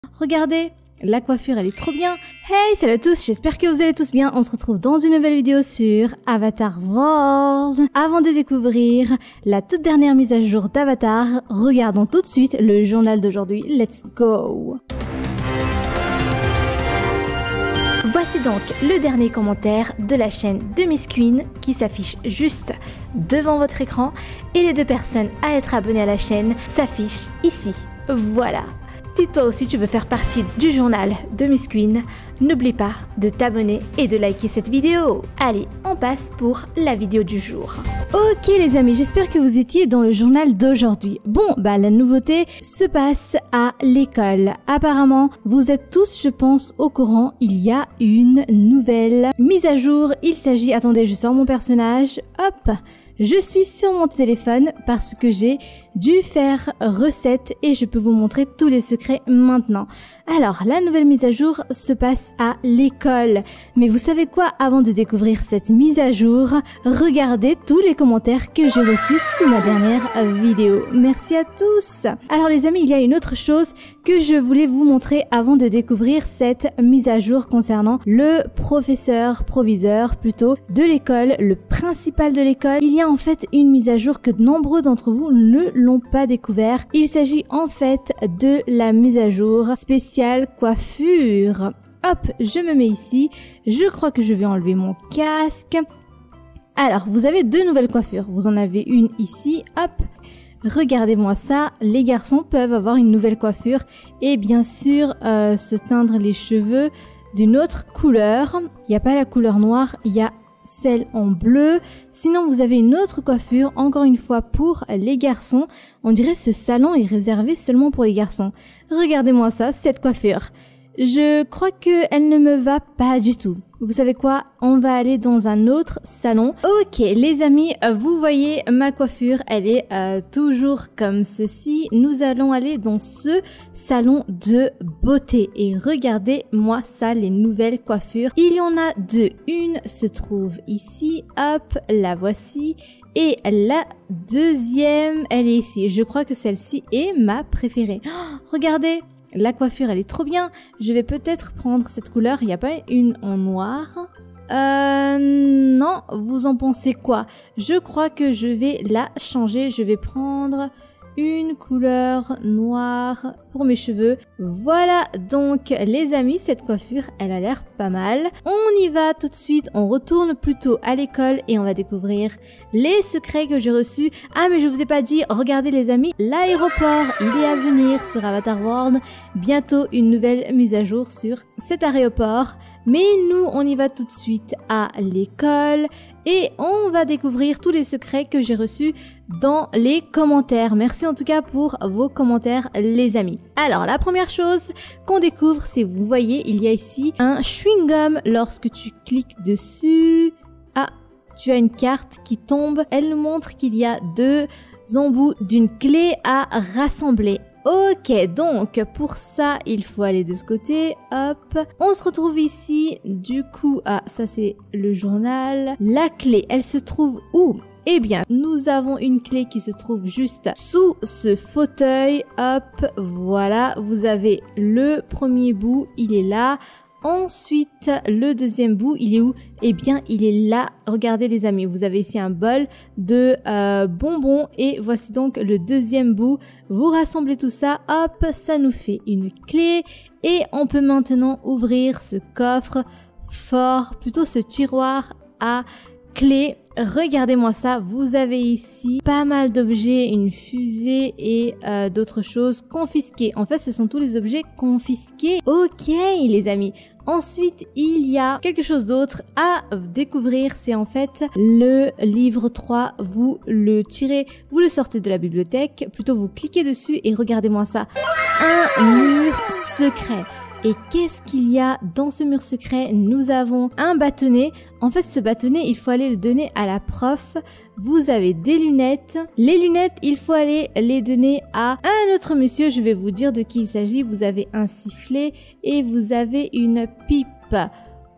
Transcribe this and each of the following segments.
Regardez, la coiffure elle est trop bien. Hey, salut à tous, j'espère que vous allez tous bien. On se retrouve dans une nouvelle vidéo sur Avatar World. Avant de découvrir la toute dernière mise à jour d'Avatar, regardons tout de suite le journal d'aujourd'hui. Let's go! Voici donc le dernier commentaire de la chaîne de Miss Queen qui s'affiche juste devant votre écran et les deux personnes à être abonnées à la chaîne s'affichent ici. Voilà. Si toi aussi tu veux faire partie du journal de Miss Queen, n'oublie pas de t'abonner et de liker cette vidéo. Allez, on passe pour la vidéo du jour. Ok les amis, j'espère que vous étiez dans le journal d'aujourd'hui. Bon, la nouveauté se passe à l'école. Apparemment, vous êtes tous, je pense, au courant, il y a une nouvelle mise à jour. Il s'agit, attendez, je sors mon personnage, hop. Je suis sur mon téléphone parce que j'ai dû faire recette et je peux vous montrer tous les secrets maintenant. Alors, la nouvelle mise à jour se passe à l'école. Mais vous savez quoi? Avant de découvrir cette mise à jour, regardez tous les commentaires que j'ai reçus sous ma dernière vidéo. Merci à tous. Alors les amis, il y a une autre chose que je voulais vous montrer avant de découvrir cette mise à jour concernant le proviseur plutôt de l'école, le principal de l'école. Il y a en fait une mise à jour que de nombreux d'entre vous ne l'ont pas découvert. Il s'agit en fait de la mise à jour spéciale coiffure. Hop, je me mets ici. Je crois que je vais enlever mon casque. Alors, vous avez deux nouvelles coiffures. Vous en avez une ici, hop. Regardez-moi ça, les garçons peuvent avoir une nouvelle coiffure et bien sûr se teindre les cheveux d'une autre couleur. Il n'y a pas la couleur noire, il y a celle en bleu. Sinon vous avez une autre coiffure, encore une fois pour les garçons. On dirait ce salon est réservé seulement pour les garçons. Regardez-moi ça, cette coiffure. Je crois que elle ne me va pas du tout. Vous savez quoi? On va aller dans un autre salon. Ok les amis, vous voyez ma coiffure, elle est toujours comme ceci. Nous allons aller dans ce salon de beauté. Et regardez-moi ça, les nouvelles coiffures. Il y en a deux. Une se trouve ici. Hop, la voici. Et la deuxième, elle est ici. Je crois que celle-ci est ma préférée. Oh, regardez! La coiffure, elle est trop bien. Je vais peut-être prendre cette couleur. Il n'y a pas une en noir. Non. Vous en pensez quoi? Je crois que je vais la changer. Je vais prendre une couleur noire pour mes cheveux. Voilà donc les amis, cette coiffure, elle a l'air pas mal. On y va tout de suite, on retourne plutôt à l'école et on va découvrir les secrets que j'ai reçus. Ah mais je vous ai pas dit, regardez les amis, l'aéroport, il est à venir sur Avatar World. Bientôt une nouvelle mise à jour sur cet aéroport. Mais nous, on y va tout de suite à l'école et on va découvrir tous les secrets que j'ai reçus dans les commentaires. Merci en tout cas pour vos commentaires les amis. Alors la première chose qu'on découvre, c'est vous voyez, il y a ici un chewing-gum. Lorsque tu cliques dessus, ah, tu as une carte qui tombe. Elle nous montre qu'il y a deux embouts d'une clé à rassembler. Ok, donc pour ça, il faut aller de ce côté, hop. On se retrouve ici, du coup, ah, ça c'est le journal. La clé, elle se trouve où? Eh bien, nous avons une clé qui se trouve juste sous ce fauteuil, hop, voilà. Vous avez le premier bout, il est là. Ensuite, le deuxième bout, il est où? Eh bien, il est là. Regardez les amis, vous avez ici un bol de bonbons et voici donc le deuxième bout. Vous rassemblez tout ça, hop, ça nous fait une clé et on peut maintenant ouvrir ce coffre fort, plutôt ce tiroir à clé. Regardez-moi ça, vous avez ici pas mal d'objets, une fusée et d'autres choses confisquées. En fait, ce sont tous les objets confisqués. Ok les amis. Ensuite, il y a quelque chose d'autre à découvrir, c'est en fait le livre 3, vous le tirez, vous le sortez de la bibliothèque, plutôt vous cliquez dessus et regardez-moi ça, un mur secret. Et qu'est-ce qu'il y a dans ce mur secret? Nous avons un bâtonnet. En fait, ce bâtonnet, il faut aller le donner à la prof. Vous avez des lunettes. Les lunettes, il faut aller les donner à un autre monsieur. Je vais vous dire de qui il s'agit. Vous avez un sifflet et vous avez une pipe.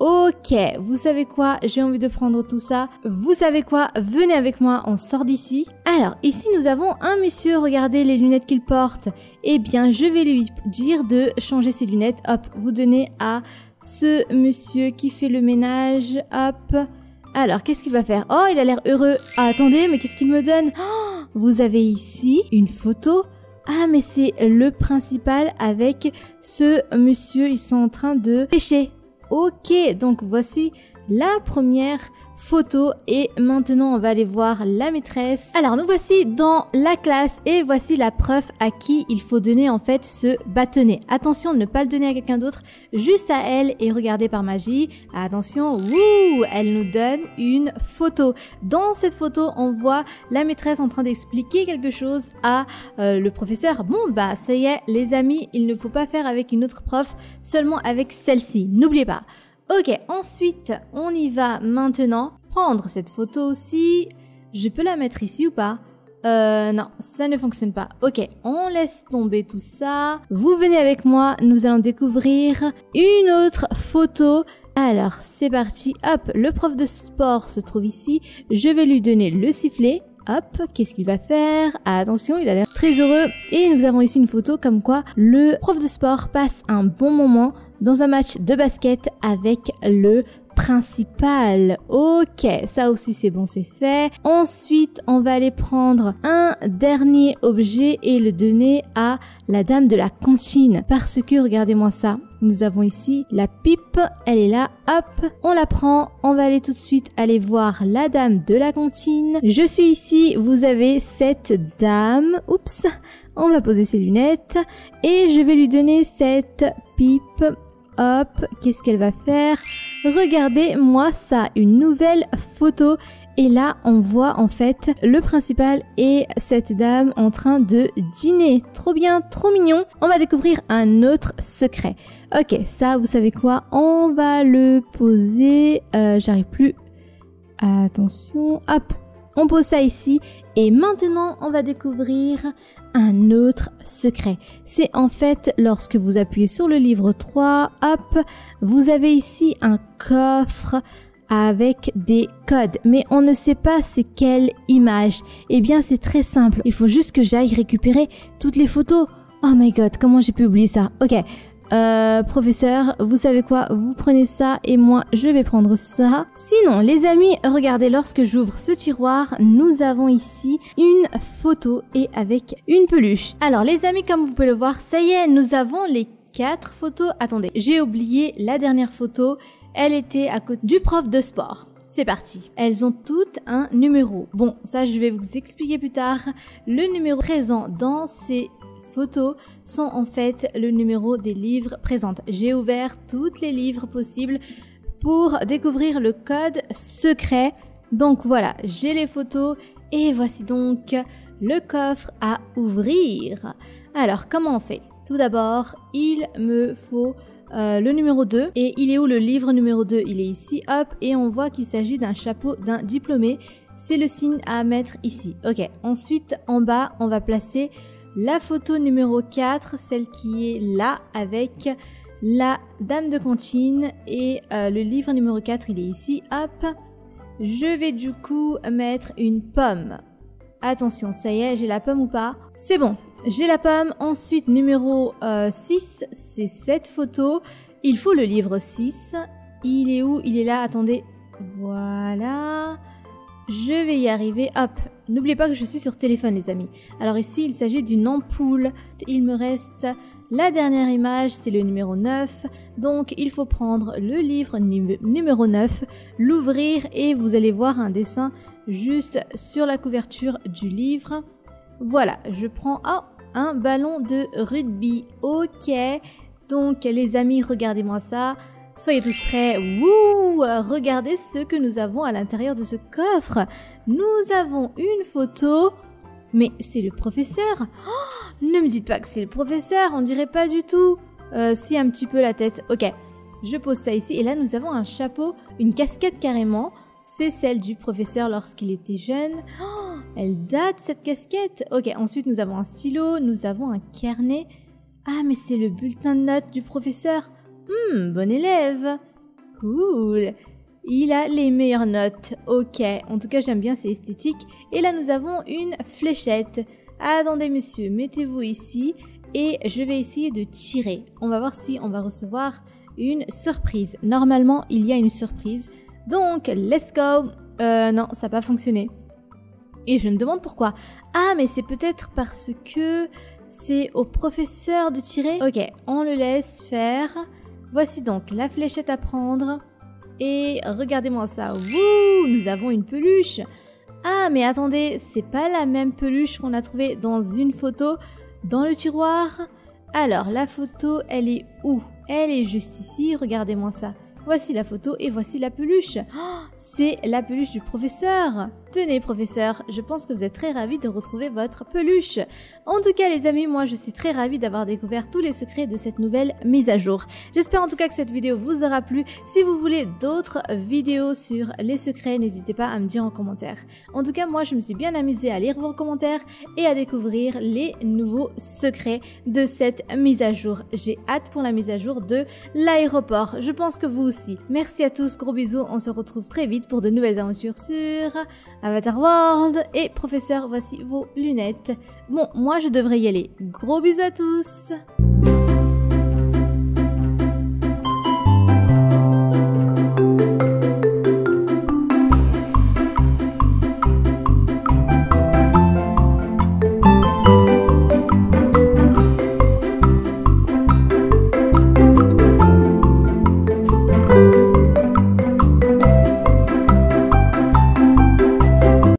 Ok, vous savez quoi? J'ai envie de prendre tout ça. Vous savez quoi? Venez avec moi, on sort d'ici. Alors, ici, nous avons un monsieur, regardez les lunettes qu'il porte. Eh bien, je vais lui dire de changer ses lunettes. Hop, vous donnez à ce monsieur qui fait le ménage. Hop. Alors, qu'est-ce qu'il va faire? Oh, il a l'air heureux. Ah, attendez, mais qu'est-ce qu'il me donne? Oh, vous avez ici une photo. Ah, mais c'est le principal avec ce monsieur. Ils sont en train de pêcher. Ok, donc voici la première photo et maintenant on va aller voir la maîtresse. Alors nous voici dans la classe et voici la prof à qui il faut donner en fait ce bâtonnet. Attention de ne pas le donner à quelqu'un d'autre, juste à elle et regardez par magie. Attention, wouh, elle nous donne une photo. Dans cette photo on voit la maîtresse en train d'expliquer quelque chose à le professeur. Bon bah ça y est les amis, il ne faut pas faire avec une autre prof, seulement avec celle-ci, n'oubliez pas. Ok, ensuite, on y va maintenant. Prendre cette photo aussi. Je peux la mettre ici ou pas? Non, ça ne fonctionne pas. Ok, on laisse tomber tout ça. Vous venez avec moi, nous allons découvrir une autre photo. Alors, c'est parti. Hop, le prof de sport se trouve ici. Je vais lui donner le sifflet. Hop, qu'est-ce qu'il va faire? Attention, il a l'air très heureux. Et nous avons ici une photo comme quoi le prof de sport passe un bon moment dans un match de basket avec le principal. Ok, ça aussi c'est bon, c'est fait. Ensuite, on va aller prendre un dernier objet et le donner à la dame de la cantine. Parce que, regardez-moi ça, nous avons ici la pipe, elle est là, hop, on la prend. On va aller tout de suite aller voir la dame de la cantine. Je suis ici, vous avez cette dame, oups, on va poser ses lunettes et je vais lui donner cette pipe. Hop, qu'est-ce qu'elle va faire? Regardez-moi ça, une nouvelle photo. Et là, on voit en fait le principal et cette dame en train de dîner. Trop bien, trop mignon. On va découvrir un autre secret. Ok, ça, vous savez quoi? On va le poser. J'arrive plus. Attention, hop. On pose ça ici. Et maintenant, on va découvrir un autre secret. C'est en fait lorsque vous appuyez sur le livre 3, hop, vous avez ici un coffre avec des codes, mais on ne sait pas c'est quelle image. Eh bien c'est très simple, il faut juste que j'aille récupérer toutes les photos. Oh my god, comment j'ai pu oublier ça? Ok, professeur, vous savez quoi? Vous prenez ça et moi je vais prendre ça. Sinon les amis, regardez, lorsque j'ouvre ce tiroir, nous avons ici une photo et avec une peluche. Alors les amis, comme vous pouvez le voir, ça y est, nous avons les 4 photos. Attendez, j'ai oublié la dernière photo, elle était à côté du prof de sport. C'est parti. Elles ont toutes un numéro. Bon, ça je vais vous expliquer plus tard. Le numéro présent dans ces photos sont en fait le numéro des livres présents. J'ai ouvert tous les livres possibles pour découvrir le code secret. Donc voilà, j'ai les photos et voici donc le coffre à ouvrir. Alors comment on fait? Tout d'abord, il me faut le numéro 2. Et il est où le livre numéro 2? Il est ici, hop, et on voit qu'il s'agit d'un chapeau d'un diplômé. C'est le signe à mettre ici. Ok, ensuite en bas, on va placer la photo numéro 4, celle qui est là avec la dame de cantine et le livre numéro 4, il est ici, hop. Je vais du coup mettre une pomme. Attention, ça y est, j'ai la pomme ou pas? C'est bon, j'ai la pomme. Ensuite, numéro 6, c'est cette photo. Il faut le livre 6. Il est où? Il est là, attendez. Voilà. Je vais y arriver, hop. N'oubliez pas que je suis sur téléphone les amis. Alors ici, il s'agit d'une ampoule. Il me reste la dernière image, c'est le numéro 9. Donc il faut prendre le livre numéro 9, l'ouvrir et vous allez voir un dessin juste sur la couverture du livre. Voilà, je prends un ballon de rugby. Ok, donc les amis, regardez-moi ça. Soyez tous prêts. Wouh! Regardez ce que nous avons à l'intérieur de ce coffre. Nous avons une photo. Mais c'est le professeur. Oh, ne me dites pas que c'est le professeur. On dirait pas du tout. Si, un petit peu la tête. Ok, je pose ça ici. Et là, nous avons un chapeau, une casquette carrément. C'est celle du professeur lorsqu'il était jeune. Oh, elle date cette casquette. Ok, ensuite nous avons un stylo. Nous avons un carnet. Ah, mais c'est le bulletin de notes du professeur. Bon élève. cool. Il a les meilleures notes. Ok, en tout cas j'aime bien, c'est esthétique. Et là nous avons une fléchette. Attendez monsieur, mettez-vous ici et je vais essayer de tirer. On va voir si on va recevoir une surprise. Normalement il y a une surprise. Donc let's go. Non, ça n'a pas fonctionné. Et je me demande pourquoi. Ah mais c'est peut-être parce que c'est au professeur de tirer. Ok, on le laisse faire. Voici donc la fléchette à prendre. Et regardez-moi ça. Wouh, nous avons une peluche. Ah, mais attendez, c'est pas la même peluche qu'on a trouvée dans une photo dans le tiroir. Alors, la photo, elle est où? Elle est juste ici, regardez-moi ça. Voici la photo et voici la peluche. Oh, c'est la peluche du professeur. Tenez professeur, je pense que vous êtes très ravis de retrouver votre peluche. En tout cas les amis, moi je suis très ravie d'avoir découvert tous les secrets de cette nouvelle mise à jour. J'espère en tout cas que cette vidéo vous aura plu. Si vous voulez d'autres vidéos sur les secrets, n'hésitez pas à me dire en commentaire. En tout cas moi je me suis bien amusée à lire vos commentaires et à découvrir les nouveaux secrets de cette mise à jour. J'ai hâte pour la mise à jour de l'aéroport. Je pense que vous aussi. Merci à tous, gros bisous, on se retrouve très vite pour de nouvelles aventures sur Avatar World. Et professeur, voici vos lunettes. Bon, moi je devrais y aller. Gros bisous à tous.